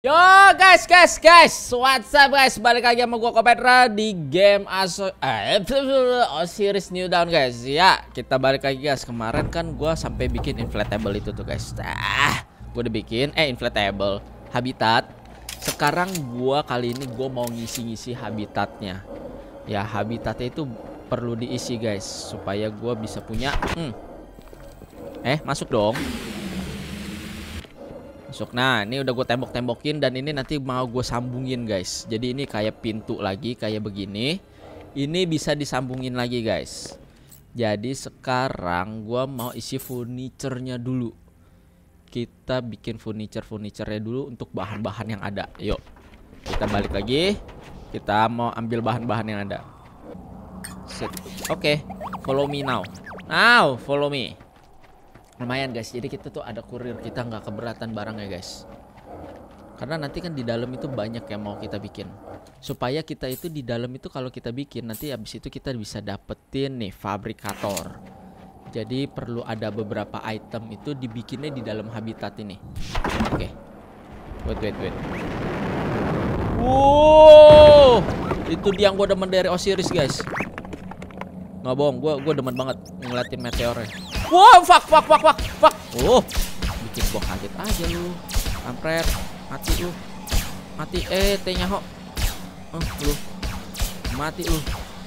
Yo guys, what's up guys? Balik lagi sama gua Kopedra di game Osiris New Dawn guys. Ya, kita balik lagi guys. Kemarin kan gua sampai bikin inflatable itu tuh guys. Gua udah bikin inflatable habitat. Sekarang gua kali ini gua mau ngisi-ngisi habitatnya. Ya, habitatnya itu perlu diisi guys supaya gua bisa punya masuk dong. Masuk. Nah, ini udah gue tembok-tembokin dan ini nanti mau gue sambungin guys. Jadi ini kayak pintu lagi kayak begini. Ini bisa disambungin lagi guys. Jadi sekarang gue mau isi furniture-nya dulu. Kita bikin furniture-nya dulu untuk bahan-bahan yang ada. Yuk, kita balik lagi. Kita mau ambil bahan-bahan yang ada. Oke, follow me now. Now, follow me. Lumayan guys, jadi kita tuh ada kurir, kita nggak keberatan barangnya guys. Karena nanti kan di dalam itu banyak yang mau kita bikin. Supaya kita itu di dalam itu kalau kita bikin, nanti habis itu kita bisa dapetin nih fabrikator. Jadi perlu ada beberapa item itu dibikinnya di dalam habitat ini. Oke. Wait. Wow, itu dia yang gue demen dari Osiris guys. Nggak bohong, gue demen banget ngeliatin meteornya. Wow, fuck. Oh, bikin gua kaget aja lu. Kampret, mati lu. Mati, T-nya ho. Lu. Mati lu.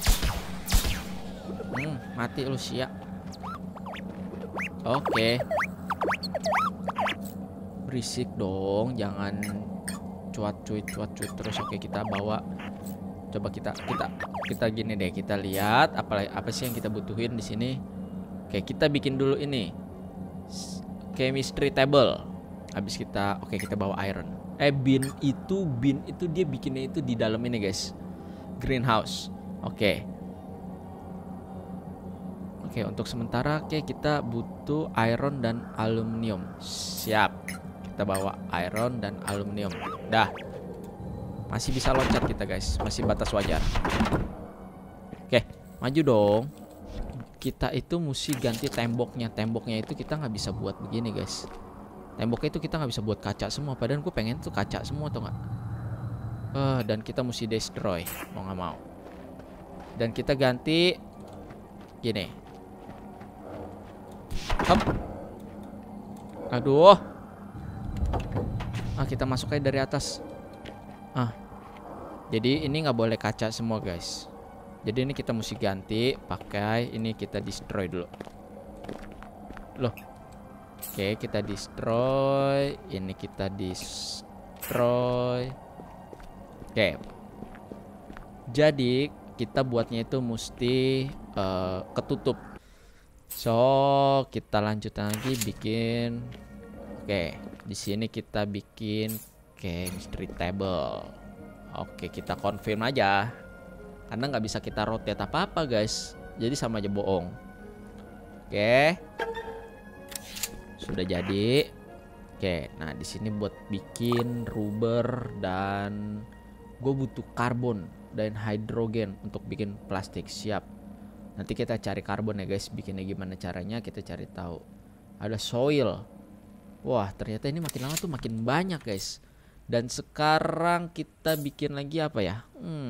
Mati lu siap. Oke. Berisik dong, jangan cuat-cuit terus. Oke, kita bawa. Coba kita gini deh, kita lihat apa sih yang kita butuhin di sini. Oke, kita bikin dulu ini chemistry table. Habis kita bawa iron. Bin itu dia bikinnya itu di dalam ini guys. Greenhouse. Oke, untuk sementara kita butuh iron dan aluminium. Siap. Kita bawa iron dan aluminium. Dah. Masih bisa loncat kita guys, masih batas wajar. Oke, maju dong. Kita itu mesti ganti temboknya. Temboknya itu kita nggak bisa buat begini guys. Temboknya itu kita nggak bisa buat kaca semua. Padahal gue pengen tuh kaca semua atau nggak. Dan kita mesti destroy mau nggak mau. Dan kita ganti gini. Hop. Aduh. Kita masuk aja dari atas. Jadi ini nggak boleh kaca semua guys. Jadi ini kita mesti ganti pakai ini, kita destroy dulu. Loh. Oke, kita destroy. Ini kita destroy. Oke. Jadi kita buatnya itu mesti ketutup. So, kita lanjut lagi bikin. Oke, di sini kita bikin chemistry table. Oke, kita confirm aja. Karena nggak bisa kita rotate apa-apa guys. Jadi sama aja bohong. Oke. Sudah jadi. Oke, nah di sini buat bikin rubber dan gue butuh karbon dan hidrogen untuk bikin plastik. Siap. Nanti kita cari karbon ya guys. Bikinnya gimana caranya kita cari tahu. Ada soil. Wah, ternyata ini makin lama tuh makin banyak guys. Dan sekarang kita bikin lagi apa ya?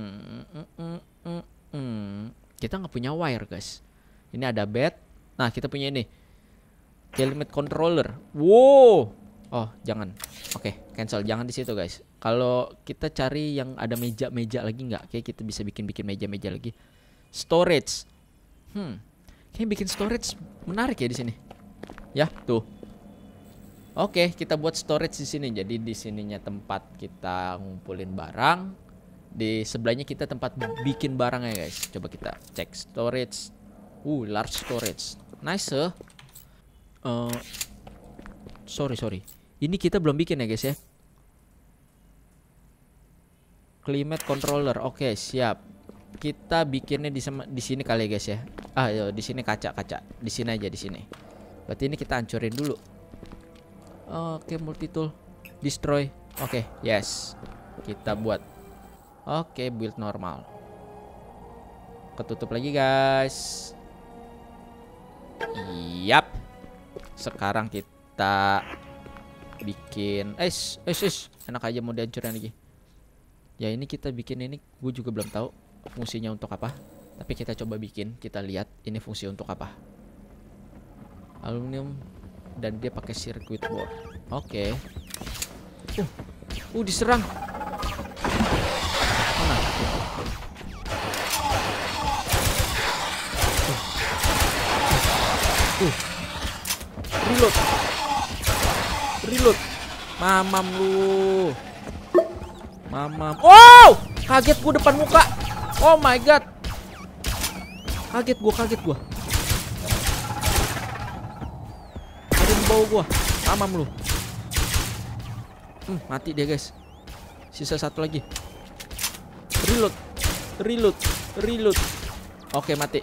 Kita nggak punya wire guys. Ini ada bed. Nah, kita punya ini climate controller. Wow. Oh, jangan. Oke, cancel. Jangan di situ guys. Kalau kita cari yang ada meja-meja lagi nggak? Oke, kita bisa bikin meja-meja lagi. Storage. Kayak bikin storage menarik ya di sini. Ya, tuh. Oke, kita buat storage di sini. Jadi di sininya tempat kita ngumpulin barang. Di sebelahnya kita tempat bikin barangnya guys. Coba kita cek storage. Large storage. Nice. Sorry. Ini kita belum bikin ya guys ya. Climate controller. Oke, siap. Kita bikinnya di sini kali ya guys ya. Di sini kaca. Di sini aja di sini. Berarti ini kita hancurin dulu. Oke, multi tool. Destroy. Oke, yes. Kita buat. Oke, build normal. Ketutup lagi guys. Yap. Sekarang kita bikin enak aja mau dihancurin lagi. Ya ini kita bikin ini, gue juga belum tahu fungsinya untuk apa. Tapi kita coba bikin, kita lihat ini fungsi untuk apa. Aluminium dan dia pakai circuit board. Oke. Diserang. Mana? Reload. Mamam lu. Mamam. Oh! Kaget gue depan muka. Oh my god. Kaget gue. Ada di bawah gue. Mamam lu. Mati dia guys. Sisa satu lagi. Reload. Oke, mati.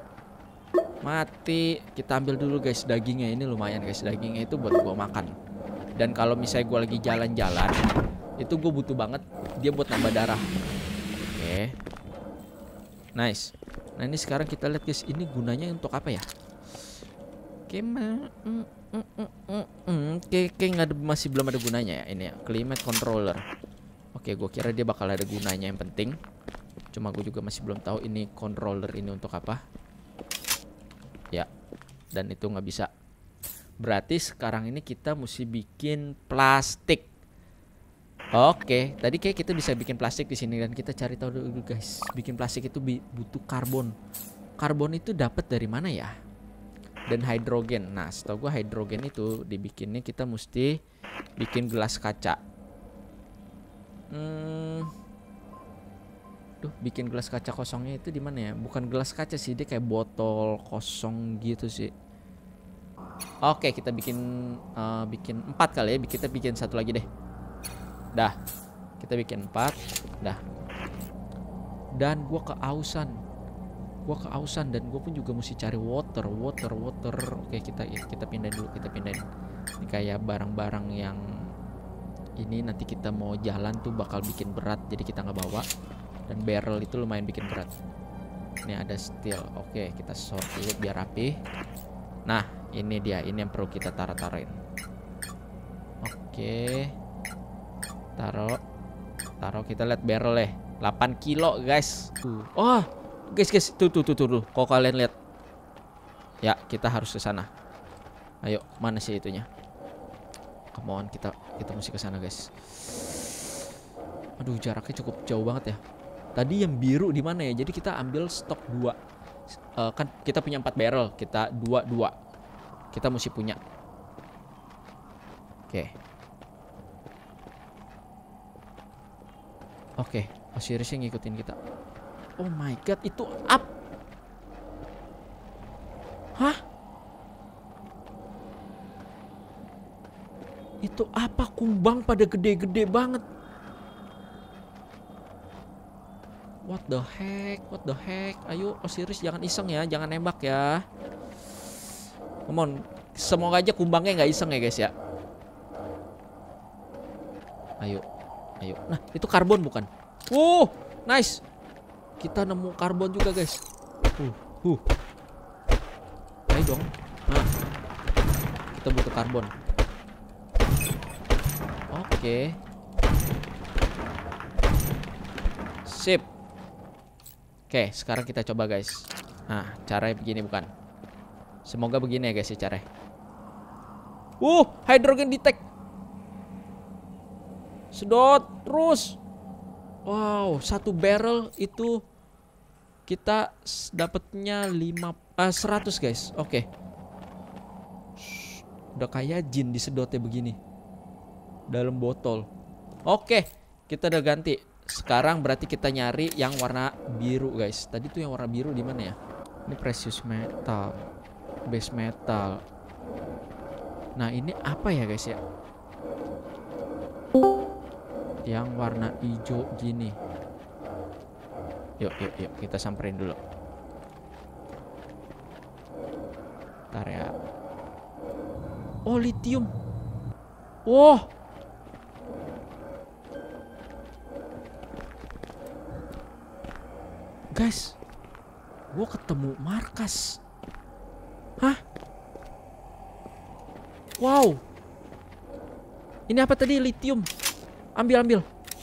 Kita ambil dulu guys dagingnya. Ini lumayan guys, dagingnya itu buat gua makan. Dan kalau misalnya gua lagi jalan-jalan, itu gue butuh banget dia buat nambah darah. Oke. Nice. Nah ini sekarang kita lihat guys, ini gunanya untuk apa ya? Kayak masih belum ada gunanya ya ini ya, climate controller. Oke, gue kira dia bakal ada gunanya yang penting. Cuma gue juga masih belum tahu ini controller ini untuk apa. Ya, dan itu nggak bisa. Berarti sekarang ini kita mesti bikin plastik. Oke, tadi kayak kita bisa bikin plastik di sini dan kita cari tahu dulu guys. Bikin plastik itu butuh karbon. Karbon itu dapat dari mana ya? Dan hidrogen. Nah, setahu gue hidrogen itu dibikinnya kita mesti bikin gelas kaca. Bikin gelas kaca kosongnya itu di mana ya? Bukan gelas kaca sih, dia kayak botol kosong gitu sih. Oke, kita bikin 4 kali ya. Kita bikin satu lagi deh. Dah. Kita bikin 4. Dah. Dan gua keausan dan gue pun juga mesti cari water. Oke, kita pindahin dulu, Ini kayak barang-barang yang ini nanti kita mau jalan tuh bakal bikin berat, jadi kita nggak bawa. Dan barrel itu lumayan bikin berat. Ini ada steel. Oke, kita sort dulu biar rapi. Nah, ini dia, ini yang perlu kita taruhin. Oke. Taruh, kita lihat barrel 8 kilo guys. Oh, guys, tuh. Kalau kalian lihat. Ya, kita harus ke sana. Ayo, mana sih itunya? Come on, kita mesti ke sana, guys. Aduh, jaraknya cukup jauh banget ya. Tadi yang biru di mana ya? Jadi kita ambil stok 2. Kan kita punya 4 barrel, kita 2. Kita mesti punya. Oke, Osirisnya ngikutin kita. Oh my god, itu up. Hah? Itu apa? Kumbang pada gede-gede banget. What the heck? Ayo Osiris, jangan iseng ya, jangan nembak ya. Come on, semoga aja kumbangnya nggak iseng ya guys ya. Ayo. Nah, itu karbon bukan? Nice. Kita nemu karbon juga guys. Ayo dong. Nah, kita butuh karbon. Oke. Sip. Oke, sekarang kita coba guys. Nah, caranya begini bukan? Semoga begini ya guys ya caranya. Hydrogen detect. Sedot terus. Wow, 1 barrel itu kita dapatnya 100 guys. Oke. Udah kayak jin disedotnya begini. Dalam botol. Oke, kita udah ganti. Sekarang berarti kita nyari yang warna biru guys. Tadi tuh yang warna biru di mana ya? Ini precious metal, base metal. Nah, ini apa ya guys ya? Yang warna hijau gini. Yuk, kita samperin dulu. Bentar ya. Oh, lithium. Wow. Guys, gue ketemu markas. Hah? Wow. Ini apa tadi? Lithium. Ambil.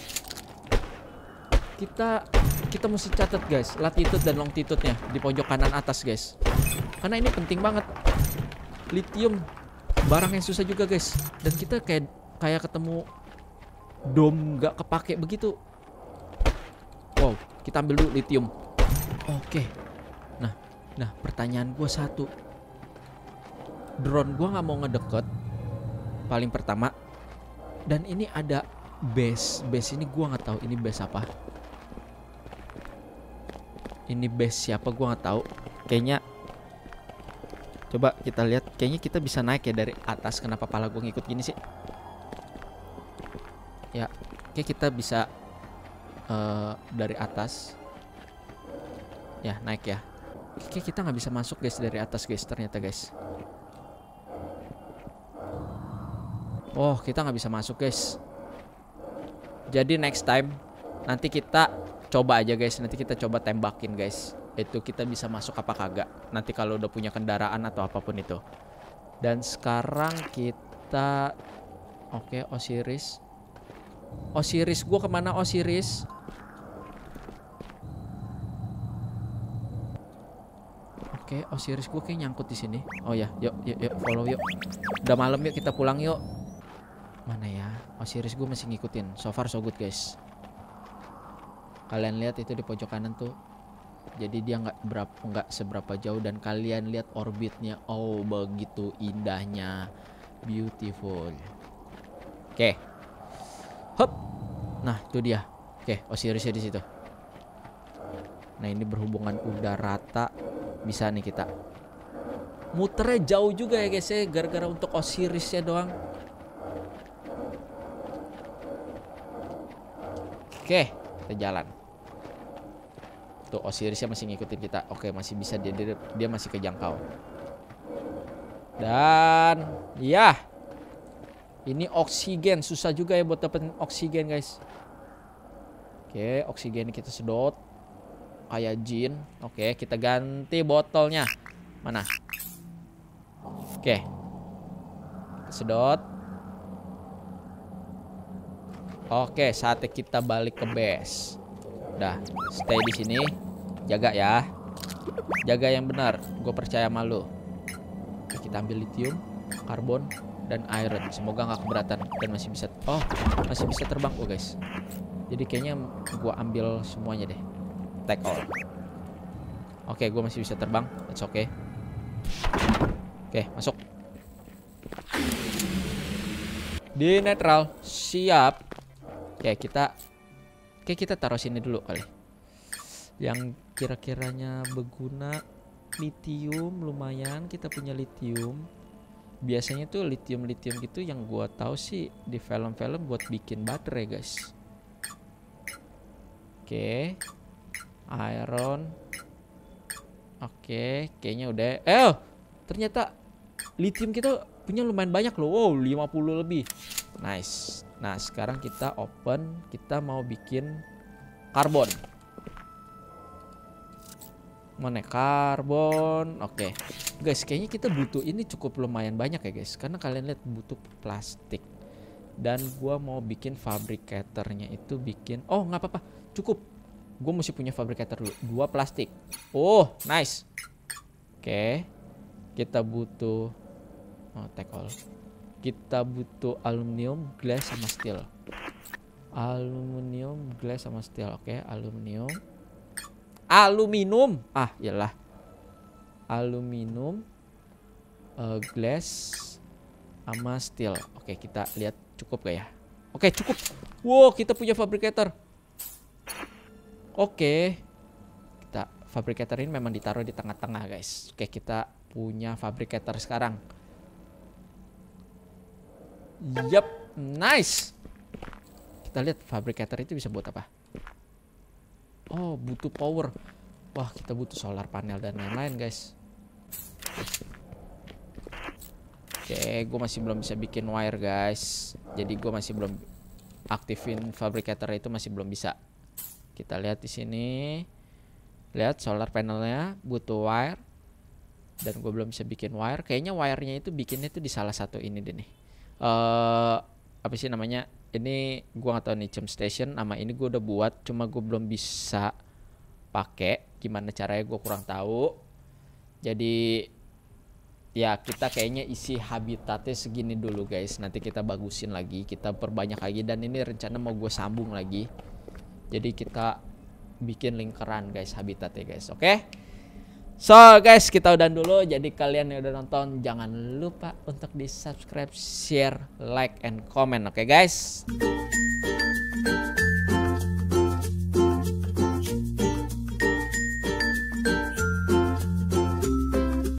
Kita mesti catat guys, latitude dan longitude-nya di pojok kanan atas guys. Karena ini penting banget. Lithium barang yang susah juga guys. Dan kita kayak ketemu dom nggak kepake begitu. Wow, kita ambil dulu lithium. Oke. Nah, pertanyaan gue satu. Drone gue nggak mau ngedeket. Paling pertama. Dan ini ada base ini gue nggak tahu ini base apa. Ini base siapa gue nggak tahu. Kayaknya coba kita lihat. Kayaknya kita bisa naik ya dari atas. Kenapa pala gue ngikut gini sih? Ya, kayak kita bisa dari atas. Ya, naik ya. Kayak kita nggak bisa masuk guys dari atas guys. Ternyata guys. Oh, kita nggak bisa masuk guys. Jadi next time nanti kita coba aja guys. Nanti kita coba tembakin guys. Itu kita bisa masuk apa kagak. Nanti kalau udah punya kendaraan atau apapun itu. Dan sekarang kita oke, Osiris. Osiris gua kemana Osiris? Oke, Osiris gua kayak nyangkut di sini. Oh ya, yuk follow yuk. Udah malam yuk kita pulang yuk. Mana ya? Osiris gue masih ngikutin. So far so good guys. Kalian lihat itu di pojok kanan tuh. Jadi dia nggak seberapa jauh dan kalian lihat orbitnya. Oh, begitu indahnya. Beautiful. Oke. Hop. Nah, itu dia. Oke, Osirisnya di situ. Nah, ini berhubungan udah rata. Bisa nih kita. Muternya jauh juga ya guys ya. Gara-gara untuk Osirisnya doang. Oke, kita jalan. Tuh Osirisnya masih ngikutin kita. Oke, masih bisa dia masih kejangkau. Dan ya, ini oksigen susah juga ya buat dapetin oksigen guys. Oke, oksigen kita sedot kayak jin. Oke, kita ganti botolnya. Mana? Oke, sedot. Oke, saatnya kita balik ke base. Udah, stay di sini. Jaga ya. Jaga yang benar. Gue percaya sama lu. Kita ambil lithium, karbon, dan iron. Semoga nggak keberatan dan masih bisa. Oh, masih bisa terbang kok guys. Jadi kayaknya gue ambil semuanya deh. Take all. Oke, gue masih bisa terbang. That's okay. Oke, masuk. Di netral. Siap. Oke, kita taruh sini dulu kali. Yang kira-kiranya berguna. Lithium lumayan, kita punya lithium. Biasanya tuh lithium gitu yang gua tahu sih di film-film buat bikin baterai guys. Oke. Iron. Oke, kayaknya udah. Ternyata lithium kita punya lumayan banyak loh. Wow, 50 lebih. Nice. Nah, sekarang kita open. Kita mau bikin karbon. Mana karbon? Oke. Guys, kayaknya kita butuh ini cukup lumayan banyak ya guys. Karena kalian lihat butuh plastik. Dan gua mau bikin fabrikatornya itu bikin. Oh, nggak apa-apa. Cukup. Gue mesti punya fabrikator dulu. 2 plastik. Oh, nice. Oke. Kita butuh. Oh, take all. Kita butuh aluminium, glass, sama steel. Aluminium, glass, sama steel. Oke, aluminium. Aluminium. Ah, iyalah. Aluminium, glass, sama steel. Oke, kita lihat cukup gak ya? Oke, cukup. Wow, kita punya fabrikator. Oke. Kita fabrikator ini memang ditaruh di tengah-tengah, guys. Oke, kita punya fabrikator sekarang. Yup, nice. Kita lihat fabrikator itu bisa buat apa? Oh, butuh power. Wah, kita butuh solar panel dan lain-lain, guys. Oke, gue masih belum bisa bikin wire, guys. Jadi gue masih belum aktifin fabrikator itu, masih belum bisa. Kita lihat di sini. Lihat solar panelnya butuh wire. Dan gue belum bisa bikin wire. Kayaknya wirenya itu bikinnya itu di salah satu ini deh nih. apa sih namanya? Ini gua nggak tahu nih, Chum Station nama ini gua udah buat, cuma gua belum bisa pakai. Gimana caranya gua kurang tahu. Jadi ya kita kayaknya isi habitatnya segini dulu guys. Nanti kita bagusin lagi, kita perbanyak lagi, dan ini rencana mau gue sambung lagi. Jadi kita bikin lingkaran guys habitatnya guys. Oke? So guys, kita udah dulu. Jadi kalian yang udah nonton jangan lupa untuk di subscribe, share, like, and comment. Oke guys?